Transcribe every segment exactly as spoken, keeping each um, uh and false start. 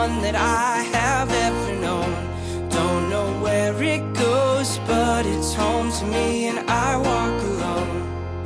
one that I have ever known. Don't know where it goes, but it's home to me, and I walk alone.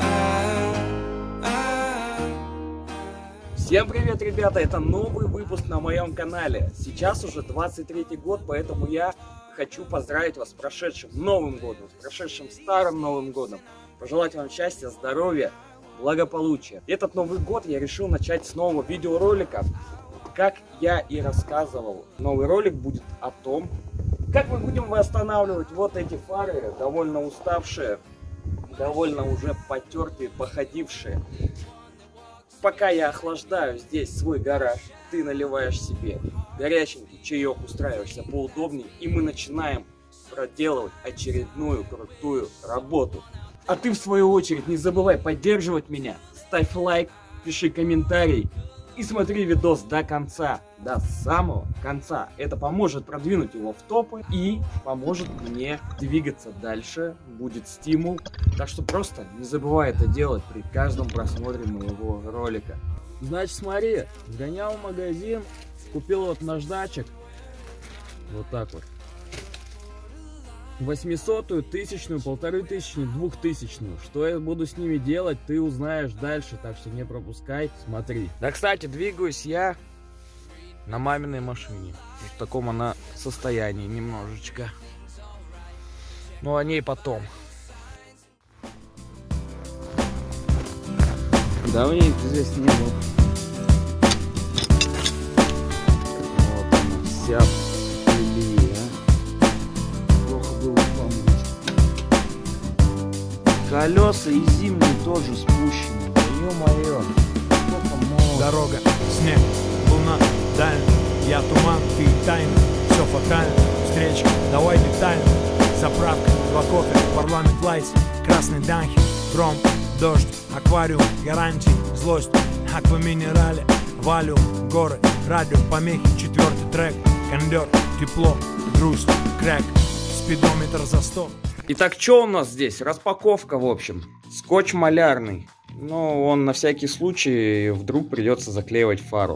Всем привет, ребята! Это новый выпуск на моем канале. Сейчас уже двадцать третий год, поэтому я хочу поздравить вас с прошедшим Новым годом, с прошедшим Старым Новым годом. Пожелать вам счастья, здоровья, благополучия. Этот Новый год я решил начать с нового видеоролика. Как я и рассказывал, новый ролик будет о том, как мы будем восстанавливать вот эти фары, довольно уставшие, довольно уже потертые, походившие. Пока я охлаждаю здесь свой гараж, ты наливаешь себе горяченький чаек, устраиваешься поудобнее, и мы начинаем проделывать очередную крутую работу. А ты, в свою очередь, не забывай поддерживать меня, ставь лайк, пиши комментарий и смотри видос до конца, до самого конца. Это поможет продвинуть его в топы и поможет мне двигаться дальше, будет стимул. Так что просто не забывай это делать при каждом просмотре моего ролика. Значит, смотри, сгонял в магазин, купил вот наждачек, вот так вот. Восьмисотую, тысячную, полторы тысячную, двухтысячную. Что я буду с ними делать, ты узнаешь дальше, так что не пропускай, смотри. Да, кстати, двигаюсь я на маминой машине. В таком она состоянии немножечко. Но о ней потом. Давненько здесь не был. Вот она вся. Колеса и зимние тоже спущены. Да ё-моё. Дорога, снег, луна, дальняя. Я туман, ты тайна. Все фатально. Встреча, давай детально. Заправка, два кофе, парламент лайс. Красный данхи, пром, дождь, аквариум, гарантии, злость. Акваминерале, валюм, горы, радио, помехи. Четвертый трек, кондер, тепло, грусть, крэк. Спидометр за сто. Итак, что у нас здесь? Распаковка, в общем. Скотч малярный. Но он на всякий случай вдруг придется заклеивать фару.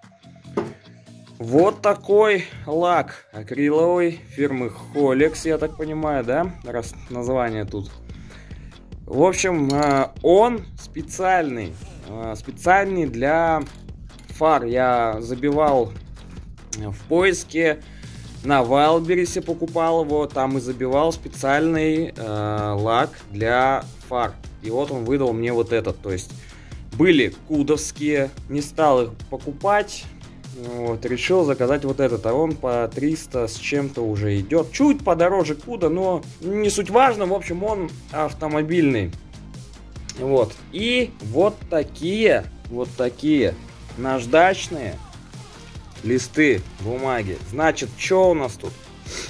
Вот такой лак акриловый фирмы Holex, я так понимаю, да? Раз название тут. В общем, он специальный. Специальный для фар. Я забивал в поиске. На Вайлдберрисе покупал его, там и забивал специальный э, лак для фар. И вот он выдал мне вот этот. То есть были кудовские, не стал их покупать. Вот, решил заказать вот этот. А он по триста с чем-то уже идет. Чуть подороже куда, но не суть важно. В общем, он автомобильный. Вот. И вот такие, вот такие наждачные листы бумаги. Значит, что у нас тут?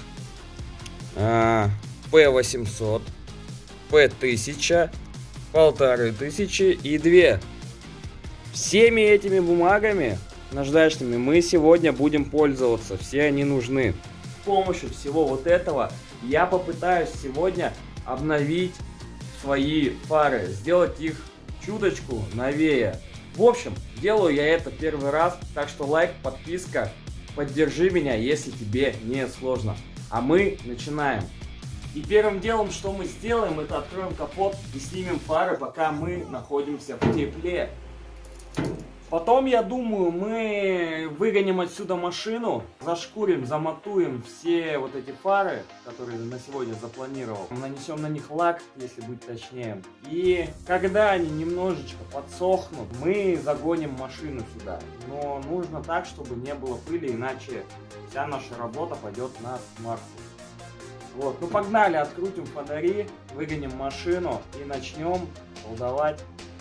П восемьсот, П тысяча, полторы тысячи и две. Всеми этими бумагами наждачными мы сегодня будем пользоваться. Все они нужны. С помощью всего вот этого я попытаюсь сегодня обновить свои фары, сделать их чуточку новее. В общем, делаю я это первый раз, так что лайк, подписка, поддержи меня, если тебе не сложно. А мы начинаем. И первым делом, что мы сделаем, это откроем капот и снимем фары, пока мы находимся в тепле. Потом, я думаю, мы выгоним отсюда машину, зашкурим, замотуем все вот эти фары, которые на сегодня запланировал. Нанесем на них лак, если быть точнее. И когда они немножечко подсохнут, мы загоним машину сюда. Но нужно так, чтобы не было пыли, иначе вся наша работа пойдет на смарку. Вот, ну погнали, открутим фонари, выгоним машину и начнем колдовать.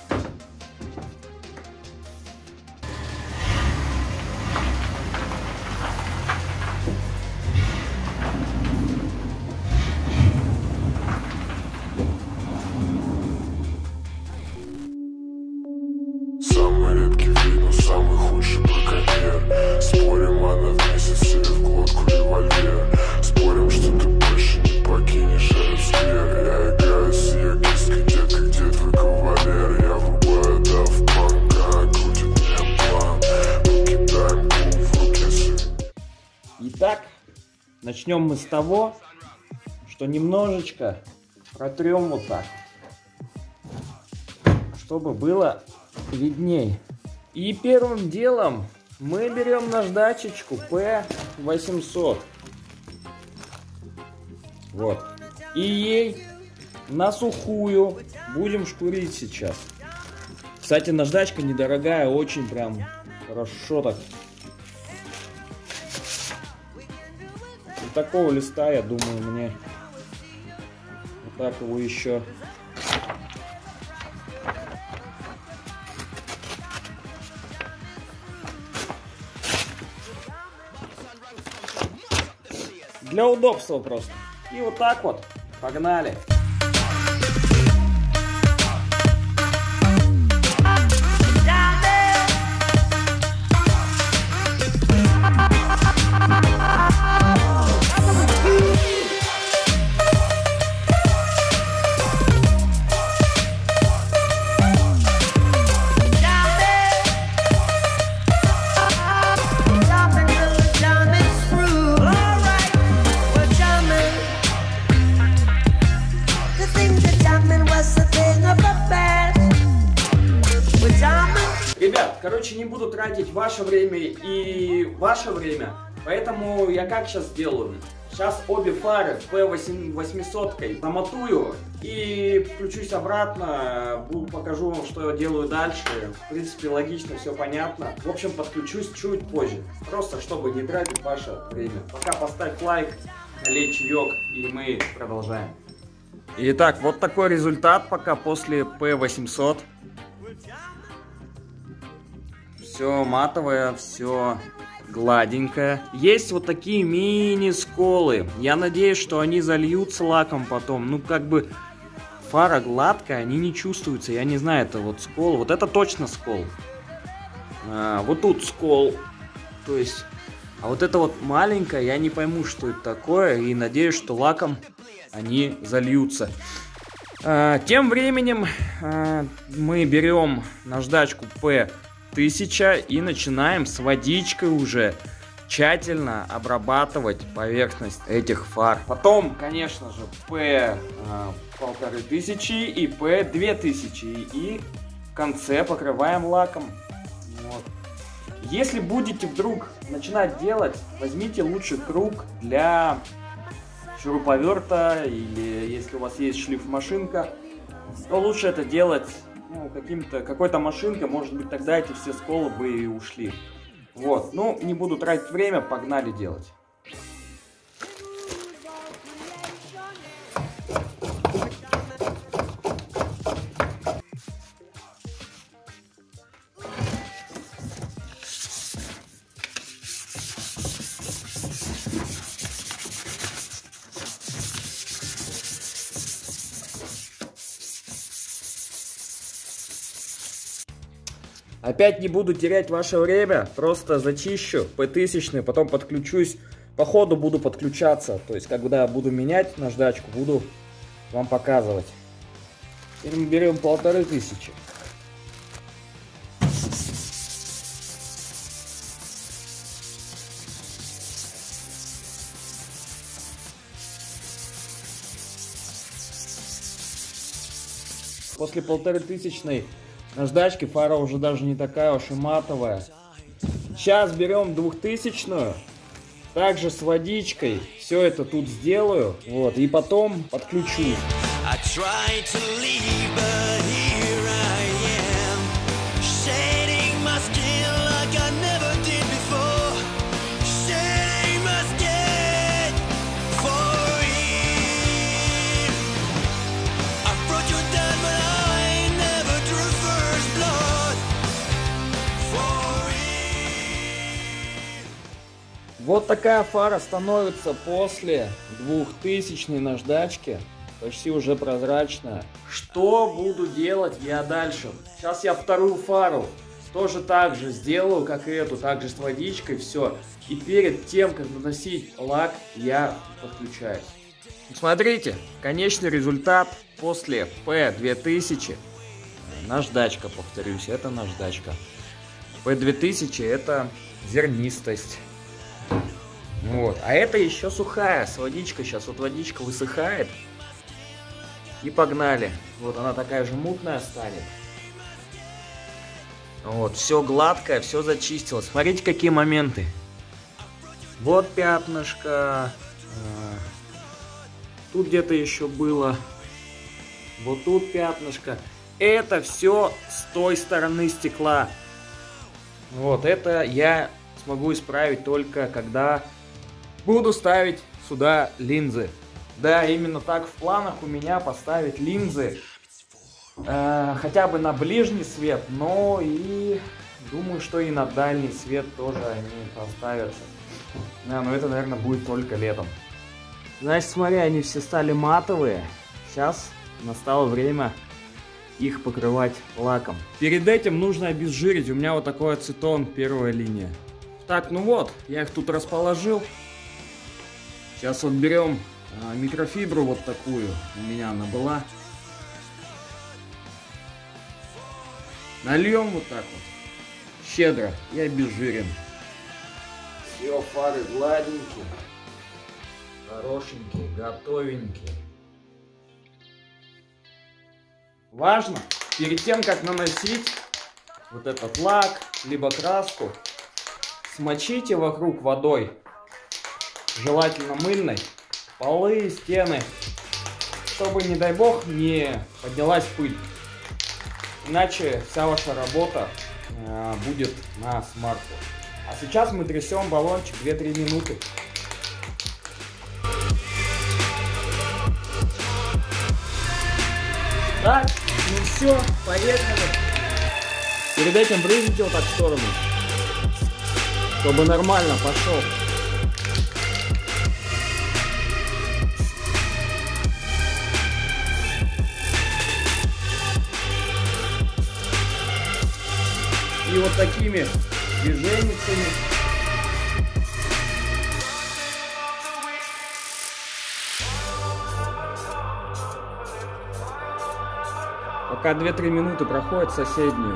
Спорим, она вместе себе в глотку револьвер. Спорим, что ты больше не покинешь этот сквер. Я играю с ее киской, детка, где твой кавалер? Итак, начнем мы с того, что немножечко протрем вот так, чтобы было видней. И первым делом мы берем наждачечку пэ восемьсот. Вот. И ей на сухую будем шкурить сейчас. Кстати, наждачка недорогая, очень прям хорошо так. Вот такого листа, я думаю, мне вот так его еще для удобства просто. И вот так вот. Погнали. Ребят, короче, не буду тратить ваше время и ваше время, поэтому я как сейчас сделаю? Сейчас обе фары пэ восемьсот намотую и включусь обратно, покажу вам, что я делаю дальше. В принципе, логично, все понятно. В общем, подключусь чуть позже, просто чтобы не тратить ваше время. Пока поставь лайк, налей чаек, и мы продолжаем. Итак, вот такой результат пока после пэ восемьсот. Все матовое, все гладенькое. Есть вот такие мини-сколы. Я надеюсь, что они зальются лаком потом. Ну, как бы фара гладкая, они не чувствуются. Я не знаю, это вот скол. Вот это точно скол. А, вот тут скол. То есть, а вот это вот маленькое, я не пойму, что это такое. И надеюсь, что лаком они зальются. А, тем временем а, мы берем наждачку пэ тысяча и начинаем с водичкой уже тщательно обрабатывать поверхность этих фар. Потом, конечно же, пэ полторы тысячи и пэ две тысячи. И в конце покрываем лаком. Вот. Если будете вдруг начинать делать, возьмите лучше круг для шуруповерта, или если у вас есть шлифмашинка, то лучше это делать ну, каким-то, какой-то машинкой, может быть, тогда эти все сколы бы и ушли. Вот, ну, не буду тратить время, погнали делать. Опять не буду терять ваше время, просто зачищу пэ тысяча, потом подключусь, по ходу буду подключаться, то есть когда буду менять наждачку, буду вам показывать. Теперь мы берем полторы тысячи. После полторы тысячной наждачки фара уже даже не такая уж и матовая. Сейчас берем двухтысячную, также с водичкой, все это тут сделаю, вот, и потом подключу. Вот такая фара становится после двухтысячной наждачки. Почти уже прозрачная. Что буду делать я дальше? Сейчас я вторую фару тоже так же сделаю, как и эту, также с водичкой, все. И перед тем, как наносить лак, я подключаюсь. Смотрите, конечный результат после пэ две тысячи. Наждачка, повторюсь, это наждачка. пэ две тысячи это зернистость. Вот. А это еще сухая, с водичкой. Сейчас вот водичка высыхает. И погнали. Вот она такая же мутная станет. Вот, все гладкое, все зачистилось. Смотрите, какие моменты. Вот пятнышко. Тут где-то еще было. Вот тут пятнышко. Это все с той стороны стекла. Вот, это я смогу исправить только когда буду ставить сюда линзы. Да, именно так в планах у меня поставить линзы. Э, хотя бы на ближний свет, но и думаю, что и на дальний свет тоже они поставятся. Да, но это, наверное, будет только летом. Значит, смотри, они все стали матовые. Сейчас настало время их покрывать лаком. Перед этим нужно обезжирить. У меня вот такой ацетон, первая линия. Так, ну вот, я их тут расположил. Сейчас вот берем а, микрофибру вот такую. У меня она была. Нальем вот так вот. Щедро и обезжирим. Все, фары гладенькие. Хорошенькие, готовенькие. Важно, перед тем, как наносить вот этот лак, либо краску, смочите вокруг водой, желательно мыльной, полы, стены, чтобы, не дай бог, не поднялась пыль. Иначе вся ваша работа э, будет на смарку. А сейчас мы трясем баллончик две-три минуты. Так, ну все, поехали. Перед этим брызните вот так в сторону, чтобы нормально пошел. И вот такими движениями. Пока две-три минуты проходит соседнюю.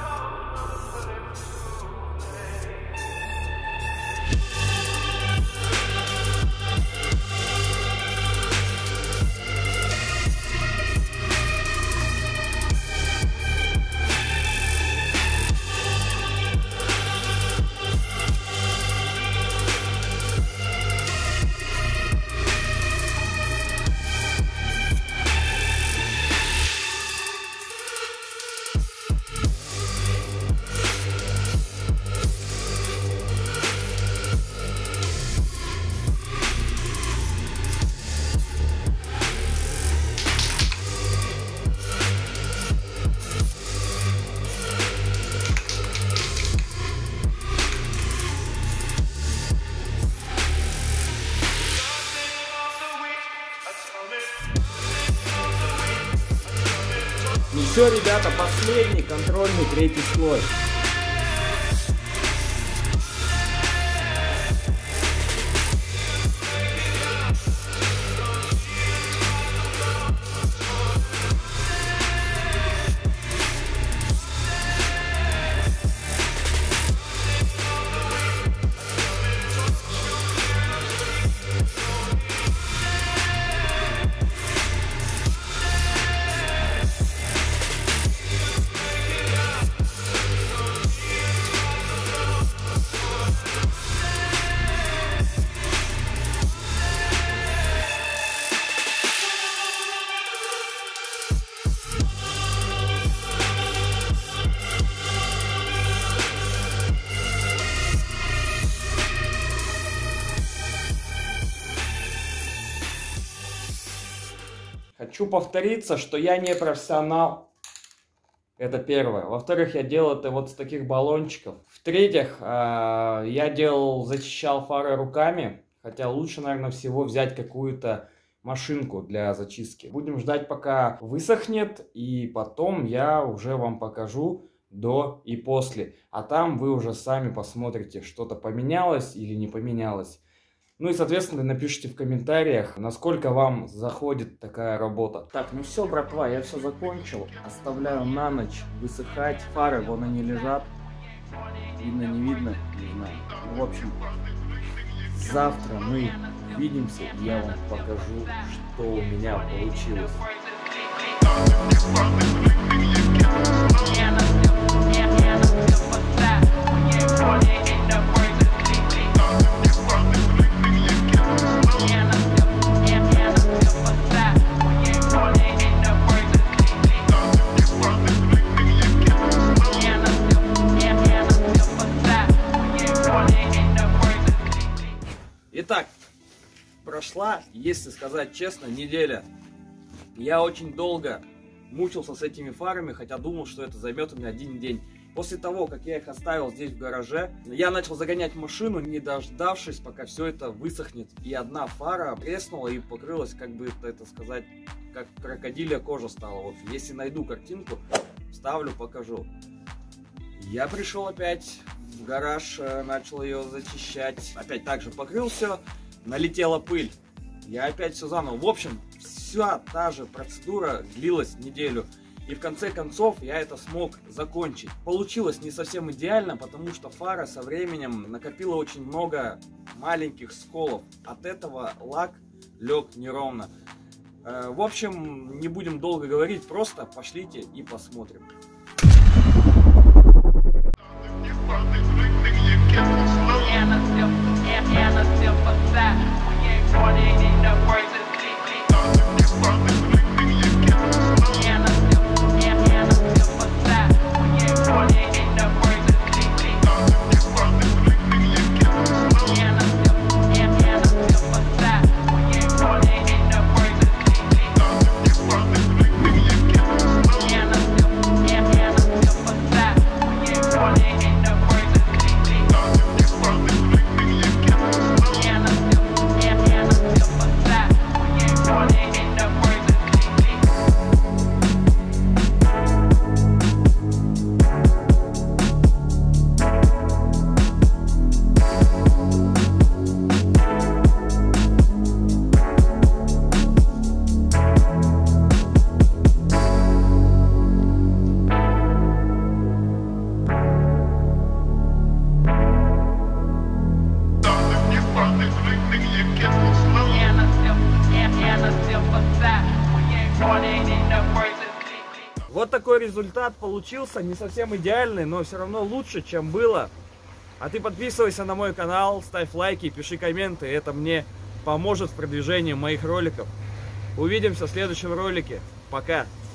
Ну все, ребята, последний контрольный третий слой. Хочу повториться, что я не профессионал. Это первое. Во-вторых, я делал это вот с таких баллончиков. В-третьих, я делал, зачищал фары руками. Хотя лучше, наверное, всего взять какую-то машинку для зачистки. Будем ждать, пока высохнет. И потом я уже вам покажу до и после. А там вы уже сами посмотрите, что-то поменялось или не поменялось. Ну и, соответственно, напишите в комментариях, насколько вам заходит такая работа. Так, ну все, братва, я все закончил. Оставляю на ночь высыхать. Фары, вон они лежат. Видно, не видно, не знаю. Ну, в общем, Завтра мы увидимся, и я вам покажу, что у меня получилось. Итак, прошла, если сказать честно, неделя. Я очень долго мучился с этими фарами, хотя думал, что это займет у меня один день. После того, как я их оставил здесь в гараже, я начал загонять машину, не дождавшись, пока все это высохнет. И одна фара треснула и покрылась, как бы это сказать, как крокодилья кожа стала. В общем, если найду картинку, вставлю, покажу. Я пришел опять в гараж, начал ее зачищать. Опять также покрыл все, налетела пыль. Я опять все заново. В общем, вся та же процедура длилась неделю. И в конце концов я это смог закончить. Получилось не совсем идеально, потому что фара со временем накопила очень много маленьких сколов. От этого лак лег неровно. В общем, не будем долго говорить, просто пошлите и посмотрим. Вот такой результат получился, не совсем идеальный, но все равно лучше, чем было. А ты подписывайся на мой канал, ставь лайки, пиши комменты, это мне поможет в продвижении моих роликов. Увидимся в следующем ролике. Пока!